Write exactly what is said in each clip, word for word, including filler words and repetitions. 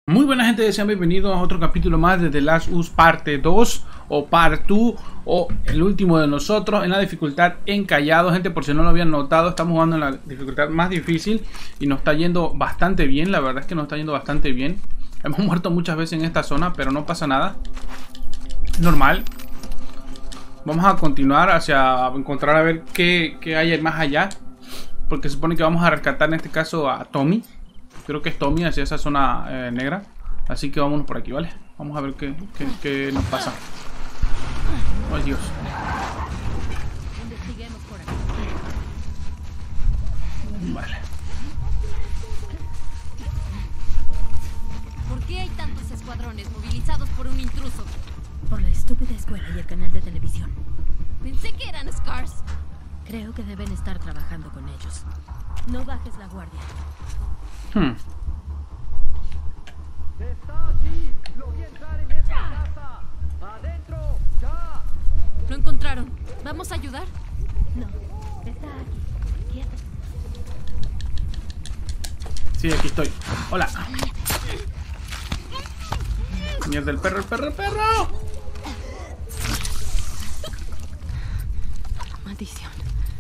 Muy buena gente, sean bienvenidos a otro capítulo más de The Last of Us parte dos o Part dos o el último de nosotros en la dificultad encallado. Gente, por si no lo habían notado, estamos jugando en la dificultad más difícil y nos está yendo bastante bien. La verdad es que nos está yendo bastante bien. Hemos muerto muchas veces en esta zona, pero no pasa nada. Normal. Vamos a continuar hacia encontrar a ver qué, qué hay más allá, porque se supone que vamos a rescatar en este caso a Tommy. Creo que es Tommy hacia esa zona eh, negra. Así que vámonos por aquí, ¿vale? Vamos a ver qué, qué, qué nos pasa. ¡Ay, Dios! Investiguemos por aquí. Vale. ¿Por qué hay tantos escuadrones movilizados por un intruso? Por la estúpida escuela y el canal de televisión. Pensé que eran Scars. Creo que deben estar trabajando con ellos. No bajes la guardia. Hmm. ¡Está aquí! ¡Lo vi entrar en esta casa! ¡Adentro! ¡Ya! Lo encontraron. ¿Vamos a ayudar? No, está aquí. Quieto. Sí, aquí estoy. ¡Hola! ¡Mierda, el perro, el perro, el perro! Maldición.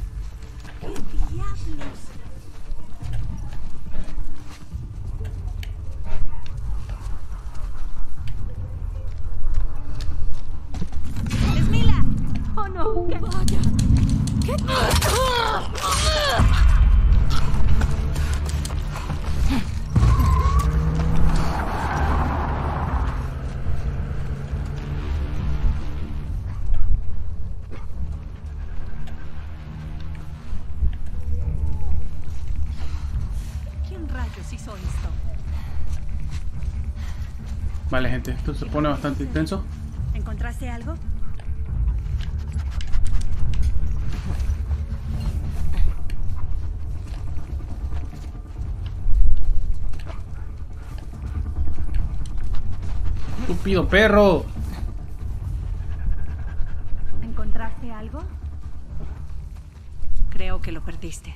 ¡Es Mila! ¡Oh, no! ¿Qué? ¡Vaya! ¿Qué? ¿Quién rayos hizo esto? Vale, gente, esto se pone bastante intenso. ¿Encontraste algo? ¡Estúpido perro! ¿Encontraste algo? Creo que lo perdiste.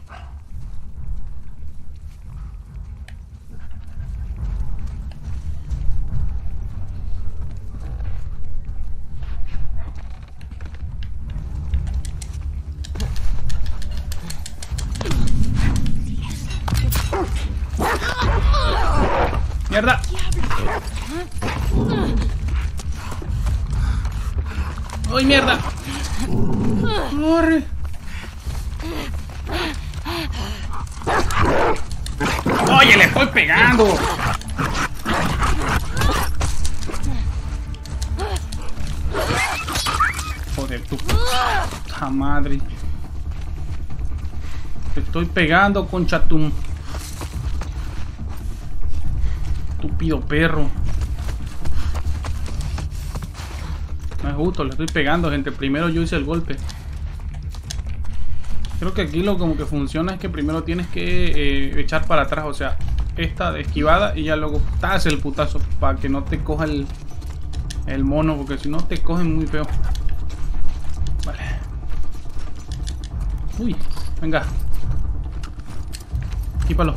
¡Mierda! ¡Ay, mierda! ¡Corre! ¡Oye, le estoy pegando! Joder, tu puta madre. Te estoy pegando, conchatum. Estúpido perro. No es justo, le estoy pegando, gente. Primero yo hice el golpe. Creo que aquí lo como que funciona es que primero tienes que eh, echar para atrás. O sea, esta de esquivada y ya luego te hace el putazo para que no te coja el, el mono. Porque si no te cogen muy feo. Vale. Uy, venga. Quípalo.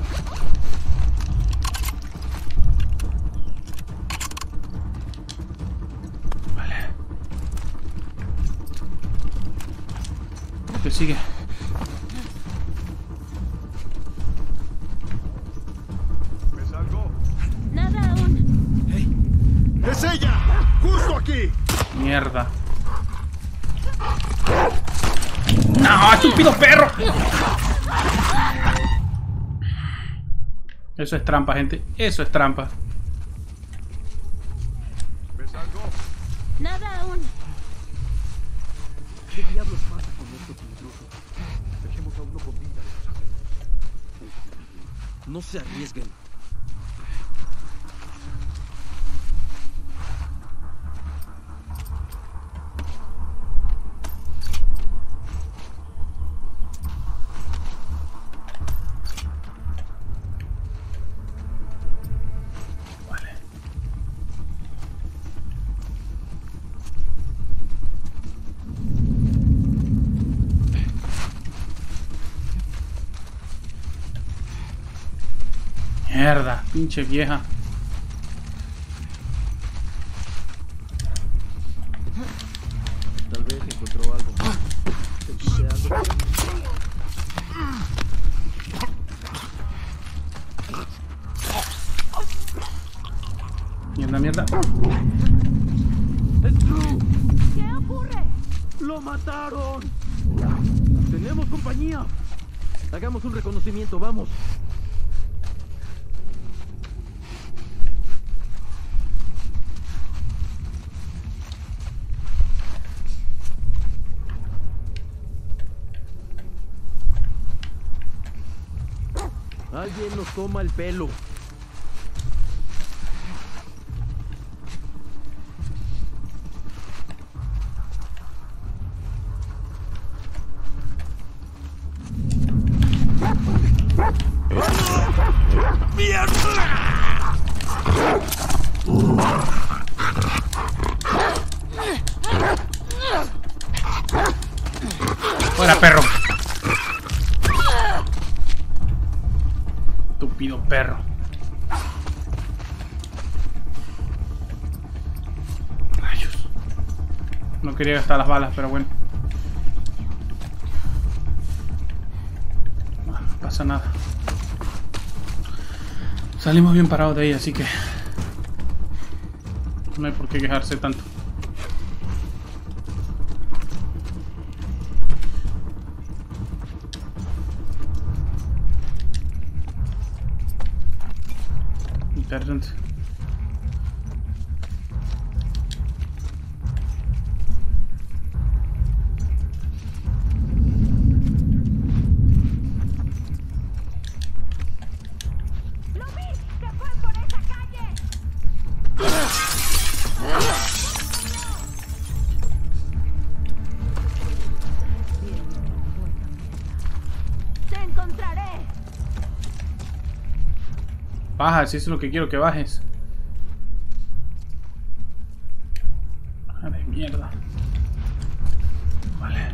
Que sigue. ¿Me salgo? Nada aún. ¡Hey! ¡Es ella! ¡Justo aquí! Mierda. ¡No, estúpido perro! Eso es trampa, gente. Eso es trampa. ¿Me salgo? Nada aún. ¿Qué diablos pasa con estos intrusos? Dejemos a uno con vida. No se arriesguen. Vale. Mierda, pinche vieja. Mierda, mierda. ¡Es Drew! ¿Qué ocurre? ¡Lo mataron! ¡Tenemos compañía! Hagamos un reconocimiento, vamos. Alguien nos toma el pelo. Fuera, perro. Estúpido perro. Rayos. No quería gastar las balas, pero bueno. No, no pasa nada. Salimos bien parados de ahí, así que no hay por qué quejarse tanto. Interesante. ¡Lo vi! ¡Se fue por esa calle! ¡Te encontraré! Baja, si eso es lo que quiero que bajes. Ah, de mierda. Vale.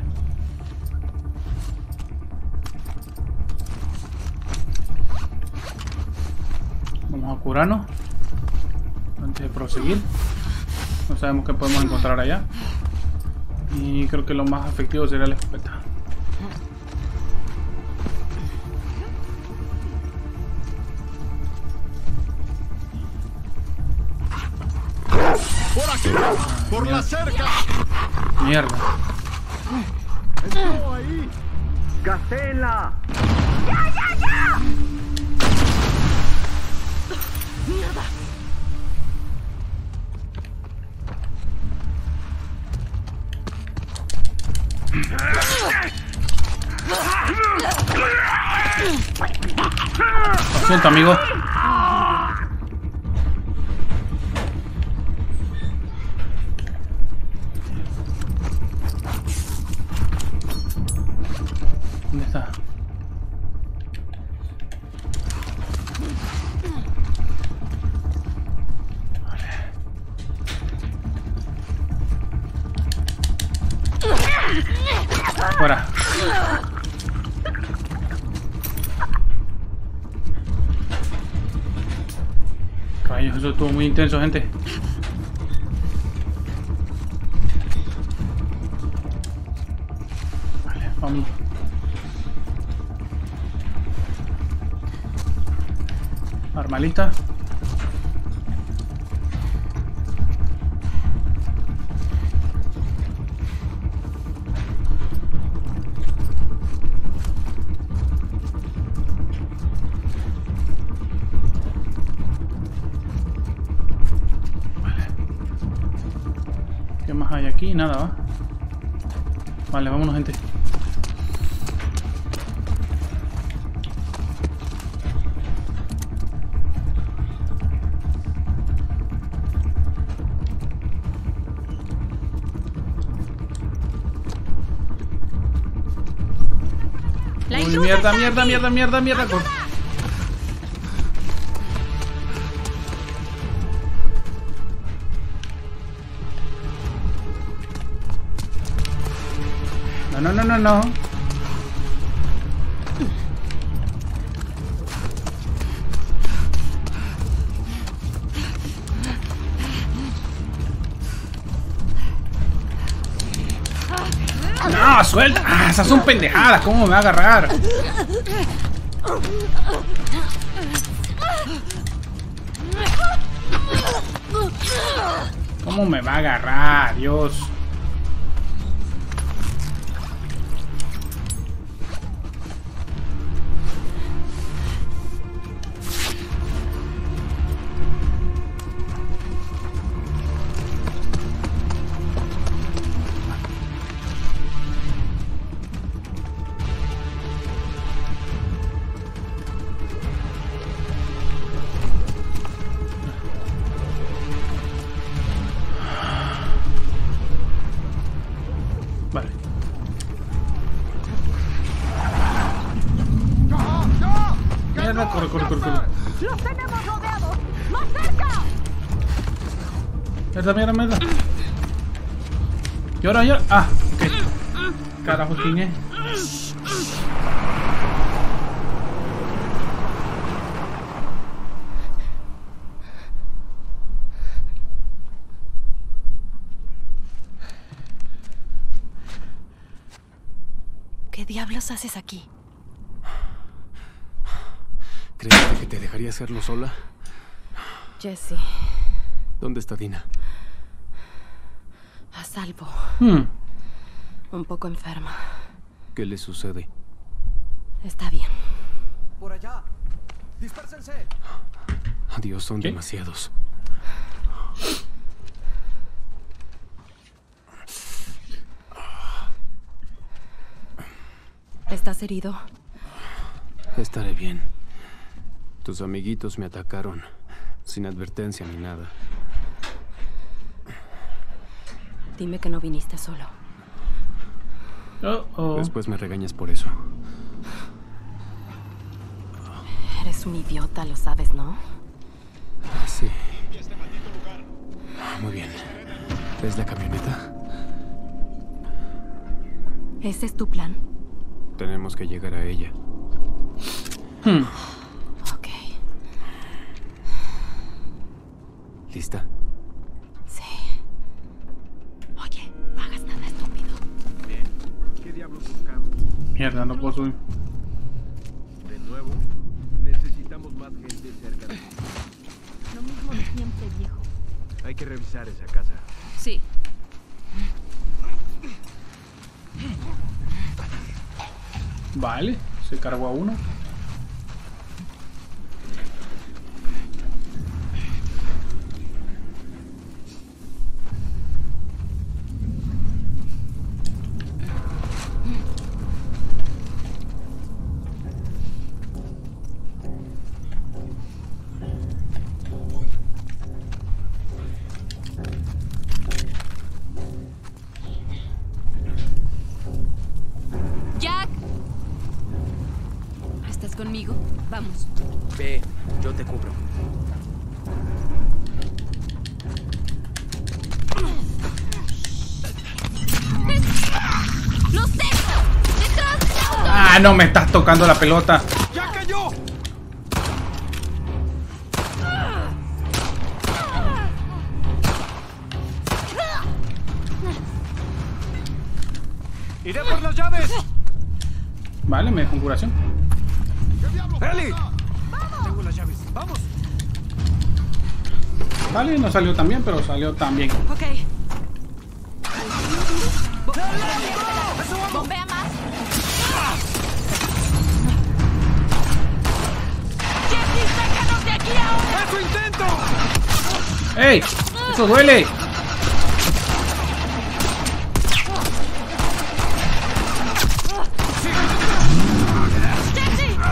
Vamos a curarnos antes de proseguir. No sabemos qué podemos encontrar allá. Y creo que lo más efectivo sería la escopeta. ¡Por aquí! ¡Por la cerca! Mierda. ¡Entró ahí! ¡Gastéenla! ¡Mierda! Lo siento, amigo. ¿Dónde está? Vale. Fuera. Rayos, eso estuvo muy intenso, gente. Vale, vamos. Arma lista. Vale. ¿Qué más hay aquí? Nada, ¿va? Vale, vámonos, gente. ¡La Uy, intrusa mierda, está mierda, aquí! mierda, mierda, mierda. Con- No, no, no, no, no. No, suelta. Ah, esas son pendejadas. ¿Cómo me va a agarrar? ¿Cómo me va a agarrar? Dios. Vale. Mierda, corre, corre, corre, corre. ¡Los tenemos rodeados! ¡Más cerca! Mierda, mierda, mierda. Y ahora, ya. Ah, ok. Carajo, ¿quién es? ¿Qué diablos haces aquí? ¿Creíste que te dejaría hacerlo sola? Jesse, ¿Dónde está Dina? a salvo. Hmm. Un poco enferma. ¿Qué le sucede? Está bien. Por allá. Dispérsense. Adiós, son ¿Qué? demasiados. ¿Estás herido? Estaré bien. Tus amiguitos me atacaron, sin advertencia ni nada. Dime que no viniste solo. Oh, oh. Después me regañas por eso. Eres un idiota, lo sabes, ¿no? Sí. Muy bien. ¿Es la camioneta? ¿Ese es tu plan? Tenemos que llegar a ella. Hmm. Ok. ¿Lista? Sí. Oye, no hagas nada estúpido. ¿Qué diablos buscamos? Mierda, no puedo subir. De nuevo, necesitamos más gente cerca de aquí. Lo mismo de siempre, viejo. Hay que revisar esa casa. Sí. Vale, se cargó a uno. ¡Jack! ¿Estás conmigo? Vamos. Ve, yo te cubro. ¡Los tengo! ¡Detrás del auto! Ah, no me estás tocando la pelota. ¡Ya cayó! ¡Iré por las llaves! Vale, me dejó en curación. ¡Eli! Tengo las llaves. ¡Vamos! Vale, no salió tan bien, pero salió tan bien. Ok. Bombea más. Jesse, sácanos de aquí ahora. ¡Eso intento! ¡Ey! ¡Eso duele! Jesse.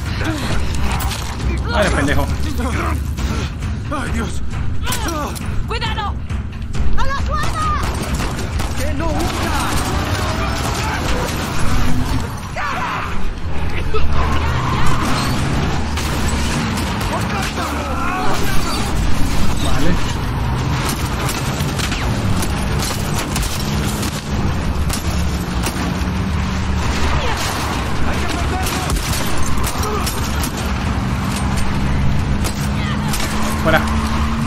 Vale, pendejo. ¡Ay, Dios! ¡Cuidado! ¡A la suela! ¡Que no huya! Vale. Fuera.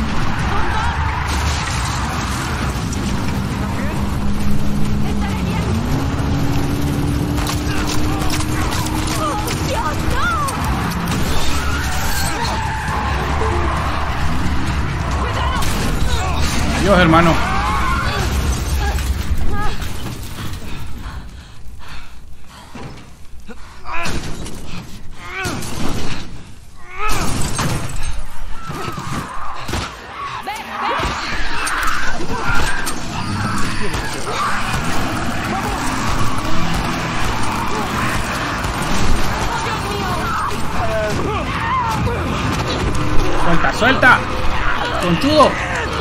Dios, hermano. Suelta, suelta. Conchudo.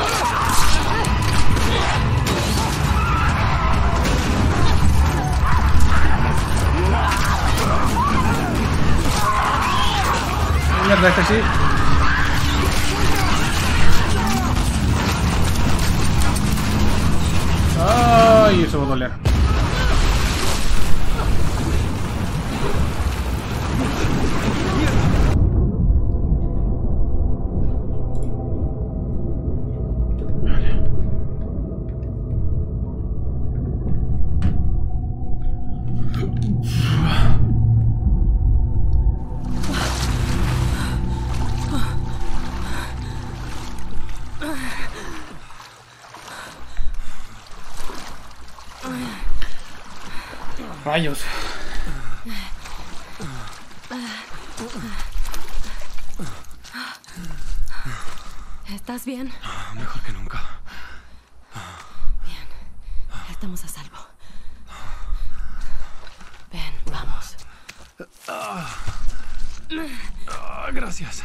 Mierda, este sí. Ay, eso va a doler. Rayos. ¿Estás bien? Mejor que nunca. Bien. Estamos a salvo. Ven, vamos. Ah, gracias.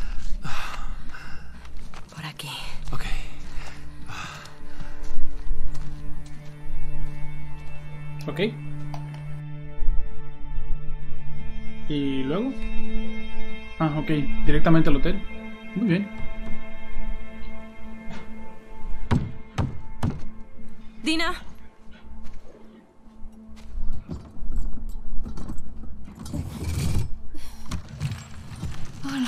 Por aquí. Ok. Ok. ¿Y luego? Ah, ok. Directamente al hotel. Muy bien. Dina. Hola.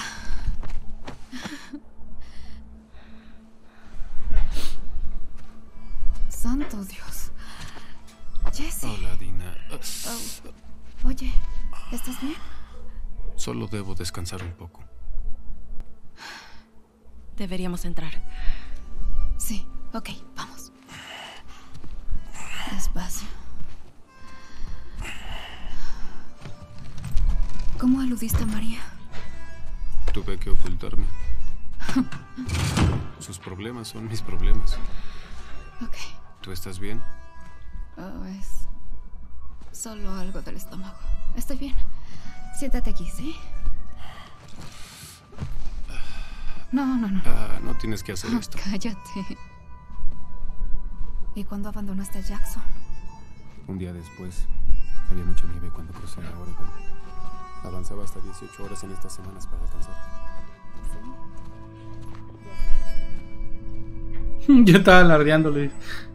Santo Dios. Jesse. Hola, Dina. Oh. Oye, ¿estás bien? Solo debo descansar un poco. Deberíamos entrar. Sí, ok, vamos. Despacio. ¿Cómo aludiste a María? Tuve que ocultarme. Sus problemas son mis problemas. Ok. ¿Tú estás bien? Oh, es solo algo del estómago. Estoy bien. Siéntate aquí, ¿sí? No, no, no. Ah, no tienes que hacer Oh, esto. cállate. ¿Y cuándo abandonaste a Jackson? Un día después, había mucha nieve cuando crucé a Oregon. Avanzaba hasta dieciocho horas en estas semanas para alcanzarte. Yo estaba alardeándole.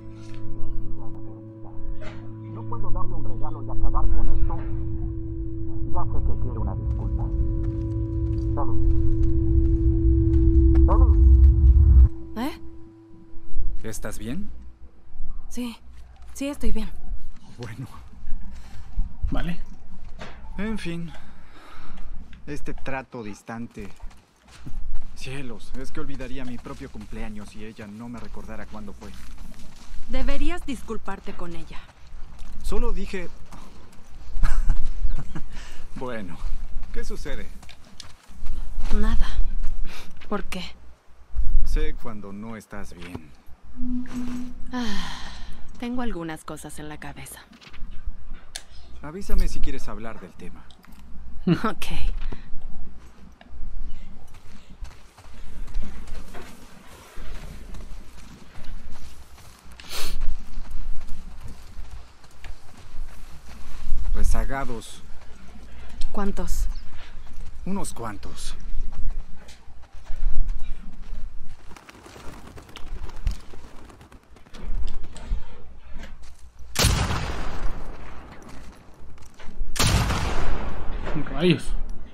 No puedo darle un regalo y acabar con esto. Ya sé que quiere una disculpa. Salud. Salud. ¿Eh? ¿Estás bien? Sí. Sí, estoy bien. Bueno. Vale. En fin. Este trato distante. Cielos, es que olvidaría mi propio cumpleaños si ella no me recordara cuándo fue. Deberías disculparte con ella. Solo dije... Bueno, ¿qué sucede? Nada. ¿Por qué? Sé cuando no estás bien. Ah, tengo algunas cosas en la cabeza. Avísame si quieres hablar del tema. Ok. Rezagados. ¿Cuántos? Unos cuantos. Rayos.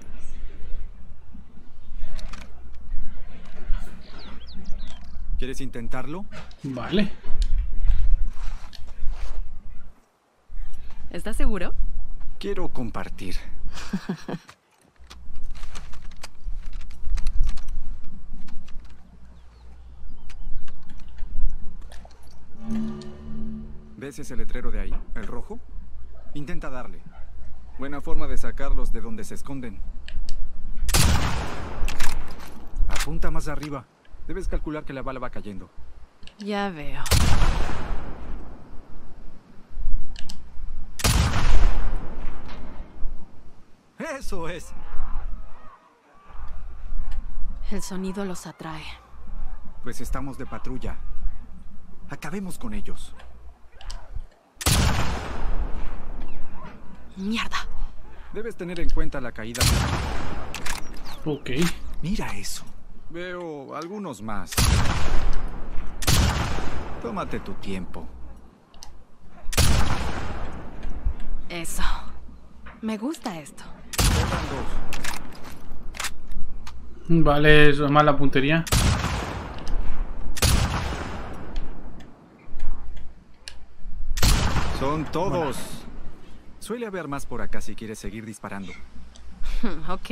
¿Quieres intentarlo? Vale. ¿Estás seguro? Quiero compartir. ¿Ves ese letrero de ahí? ¿El rojo? Intenta darle. Buena forma de sacarlos de donde se esconden. Apunta más arriba. Debes calcular que la bala va cayendo. Ya veo. ¡Eso es! El sonido los atrae. Pues estamos de patrulla. Acabemos con ellos. ¡Mierda! Debes tener en cuenta la caída. Ok. Mira eso. Veo algunos más. Tómate tu tiempo. Eso. Me gusta esto. Quedan dos. Vale, eso es mala puntería. Son todos. Suele haber más por acá si quieres seguir disparando. Ok.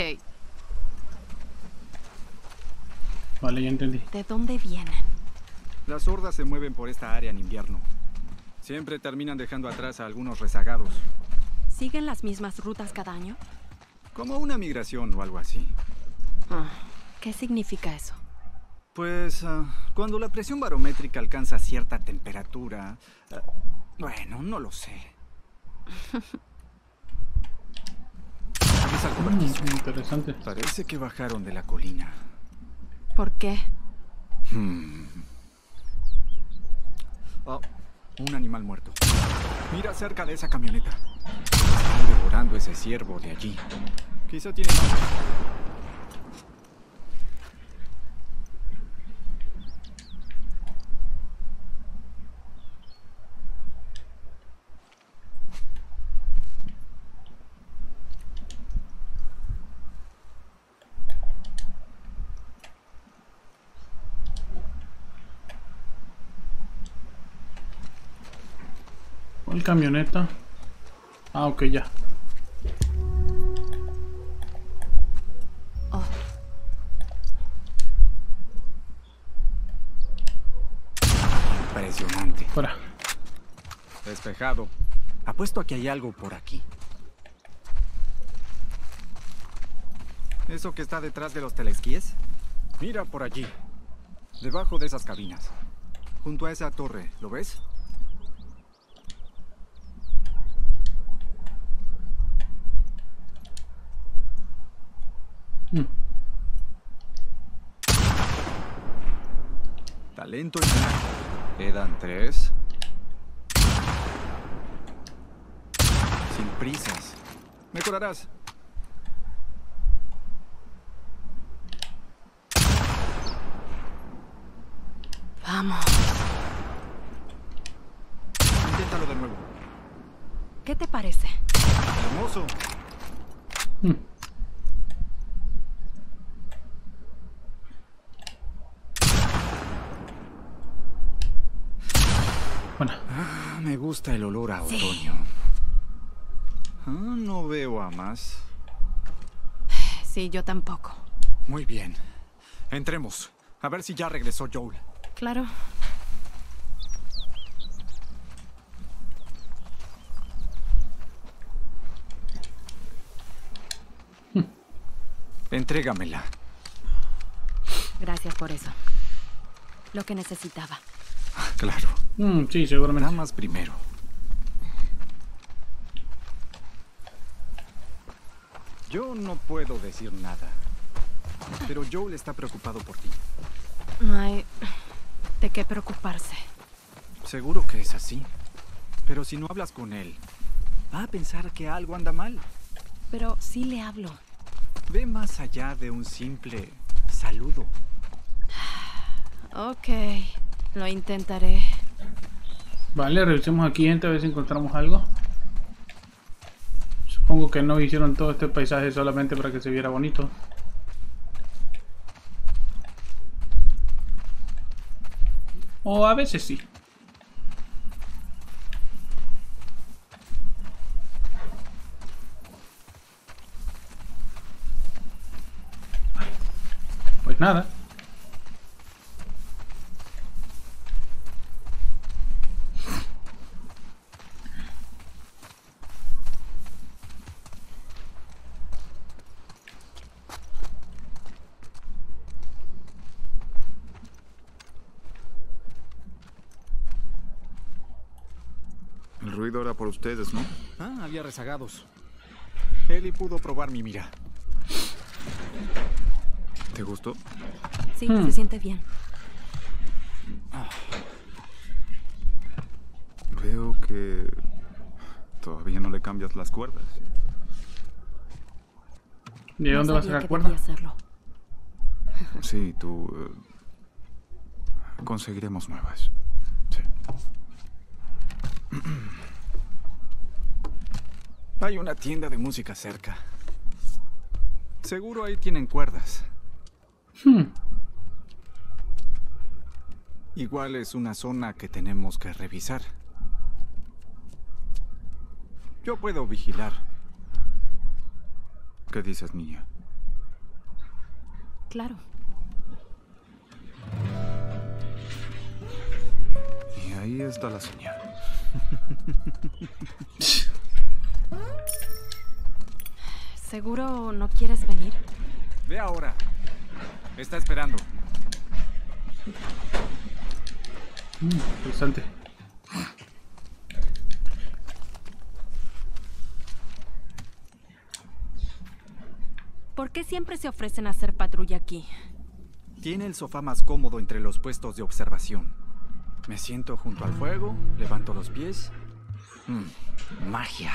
Vale, ya entendí. ¿De dónde vienen? Las hordas se mueven por esta área en invierno. Siempre terminan dejando atrás a algunos rezagados. ¿Siguen las mismas rutas cada año? Como una migración o algo así. Ah, ¿qué significa eso? Pues uh, cuando la presión barométrica alcanza cierta temperatura... Uh, bueno, no lo sé. ¿Ves algo Mm, vertizo? interesante. Parece que bajaron de la colina. ¿Por qué? Hmm. Oh, un animal muerto. Mira cerca de esa camioneta. Están devorando ese ciervo de allí. Quizá tiene hambre. ¿Cuál camioneta? Ah, ok, ya. Oh, Impresionante. Fuera. Despejado. Apuesto a que hay algo por aquí. ¿Eso que está detrás de los telesquíes? Mira por allí. Debajo de esas cabinas. Junto a esa torre, ¿lo ves? Mm. Talento y nada. Quedan tres. Sin prisas. Mejorarás. vamos. Inténtalo de nuevo. ¿Qué te parece? Hermoso. Mm. Bueno, Ah, me gusta el olor a Sí. otoño. Ah, no veo a más. Sí, yo tampoco. Muy bien. Entremos. A ver si ya regresó Joel. Claro. Entrégamela. Gracias por eso. Lo que necesitaba. Ah, claro. mm, sí, seguramente. Damas primero. Yo no puedo decir nada. Pero Joel está preocupado por ti. No hay de qué preocuparse. Seguro que es así. Pero si no hablas con él, va a pensar que algo anda mal. Pero sí le hablo. Ve más allá de un simple saludo. Ok, lo intentaré. Vale, revisemos aquí, gente, a ver si encontramos algo. Supongo que no hicieron todo este paisaje solamente para que se viera bonito. O a veces sí. Pues nada. ruido era por ustedes, ¿no? Ah, había rezagados. Ellie pudo probar mi mira. ¿Te gustó? Sí, hmm. se siente bien. Ah. Veo que todavía no le cambias las cuerdas. ¿De dónde no vas a sacar cuerdas? Sí, tú... Uh, conseguiremos nuevas. Sí. Hay una tienda de música cerca. Seguro ahí tienen cuerdas. Hmm. Igual es una zona que tenemos que revisar. Yo puedo vigilar. ¿Qué dices, niña? Claro. Y ahí está la señal. ¿Seguro no quieres venir? Ve ahora. Está esperando. Mm, interesante. ¿Por qué siempre se ofrecen a hacer patrulla aquí? Tiene el sofá más cómodo entre los puestos de observación. Me siento junto al fuego, levanto los pies. Mm, magia.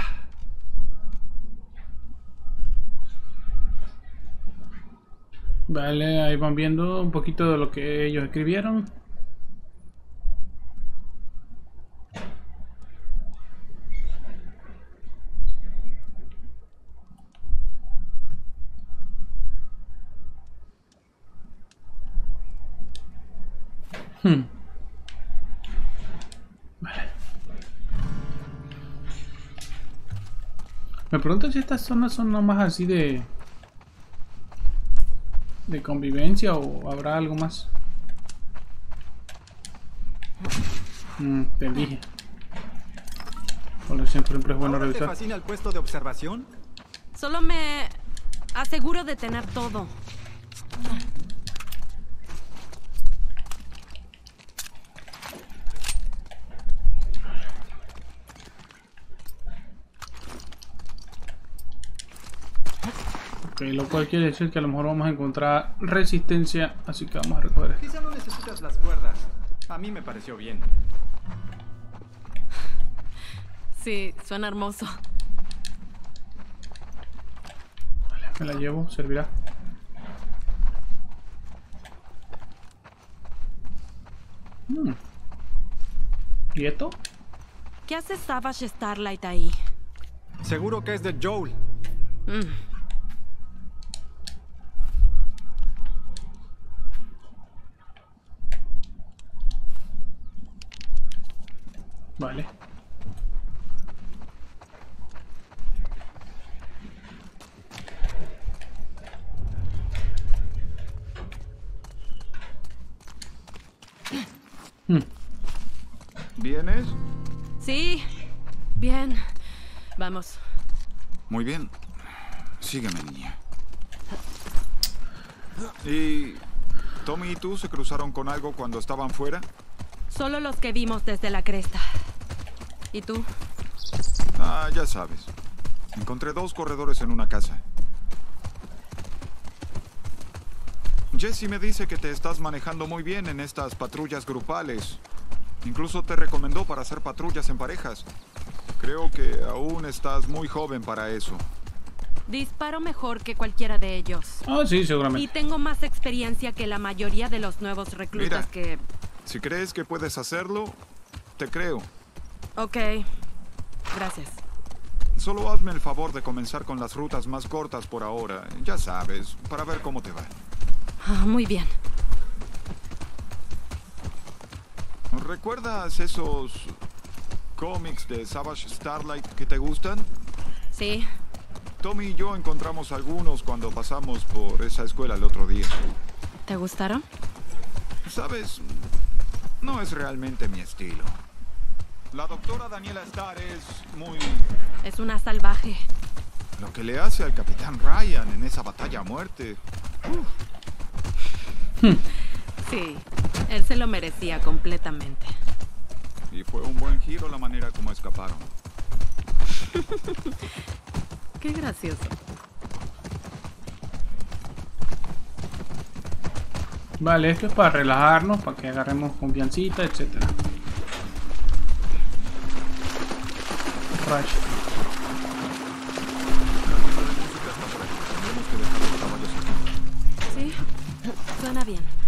Vale, ahí van viendo un poquito de lo que ellos escribieron. Hmm. Vale. Me pregunto si estas zonas son nomás así de de convivencia o habrá algo más. Mm, te dije. Por siempre, siempre es bueno ¿Ahora revisar. ¿Te fascina el puesto de observación? Solo me aseguro de tener todo. Ok, lo cual quiere decir que a lo mejor vamos a encontrar resistencia, así que vamos a recoger esto. Quizá no necesitas las cuerdas. A mí me pareció bien. Sí, suena hermoso. Vale, me la llevo, servirá. Hmm. ¿Y esto? ¿Qué hace Savage Starlight ahí? Seguro que es de Joel. Mm. Vale. Hmm. ¿Vienes? Sí. Bien. Vamos. Muy bien. Sígueme, niña. ¿Y Tommy y tú se cruzaron con algo cuando estaban fuera? Solo los que vimos desde la cresta. ¿Y tú? Ah, ya sabes. Encontré dos corredores en una casa. Jesse me dice que te estás manejando muy bien en estas patrullas grupales. Incluso te recomendó para hacer patrullas en parejas. Creo que aún estás muy joven para eso. Disparo mejor que cualquiera de ellos. Ah, sí, seguramente. Y tengo más experiencia que la mayoría de los nuevos reclutas. Mira, que... si crees que puedes hacerlo, te creo. Ok. Gracias. Solo hazme el favor de comenzar con las rutas más cortas por ahora. Ya sabes, para ver cómo te va. Ah, muy bien. ¿Recuerdas esos cómics de Savage Starlight que te gustan? Sí. Tommy y yo encontramos algunos cuando pasamos por esa escuela el otro día. ¿Te gustaron? ¿Sabes? No es realmente mi estilo. La doctora Daniela Starr es muy... Es una salvaje. Lo que le hace al Capitán Ryan en esa batalla a muerte. Hmm. Sí, él se lo merecía completamente. Y fue un buen giro la manera como escaparon. Qué gracioso. Vale, esto es para relajarnos, para que agarremos confiancita, etcétera. Rush. Sí, suena bien.